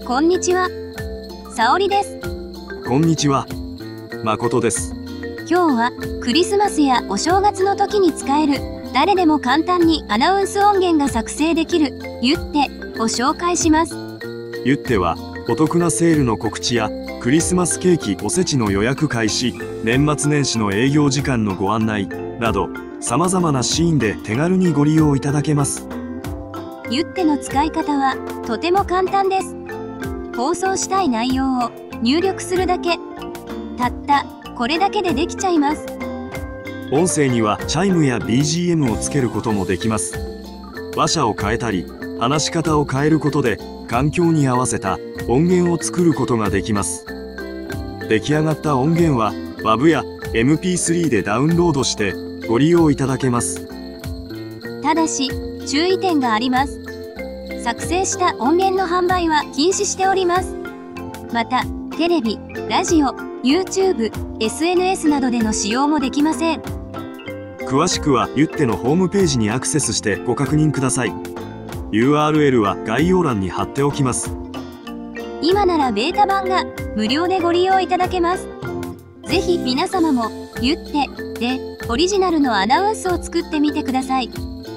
こんにちは。さおりです。 こんにちは。まことです。 今日はクリスマスやお正月の時に使える誰でも簡単にアナウンス音源が作成できるユッテを紹介します。 ユッテはお得なセールの告知やクリスマスケーキおせちの予約開始、年末年始の営業時間のご案内など様々なシーンで手軽にご利用いただけます。 ユッテの使い方はとても簡単です。放送したい内容を入力するだけ。たったこれだけでできちゃいます。 音声にはチャイムや BGM をつけることもできます。話者を変えたり話し方を変えることで環境に合わせた音源を作ることができます。出来上がった音源は WAV や MP3 でダウンロードしてご利用いただけます。 ただし注意点があります。作成した音源の販売は禁止しております。またテレビ、ラジオ、YouTube、SNS などでの使用もできません。 詳しくはユッテのホームページにアクセスしてご確認ください。URL は概要欄に貼っておきます。 今ならベータ版が無料でご利用いただけます。ぜひ皆様もユッテでオリジナルのアナウンスを作ってみてください。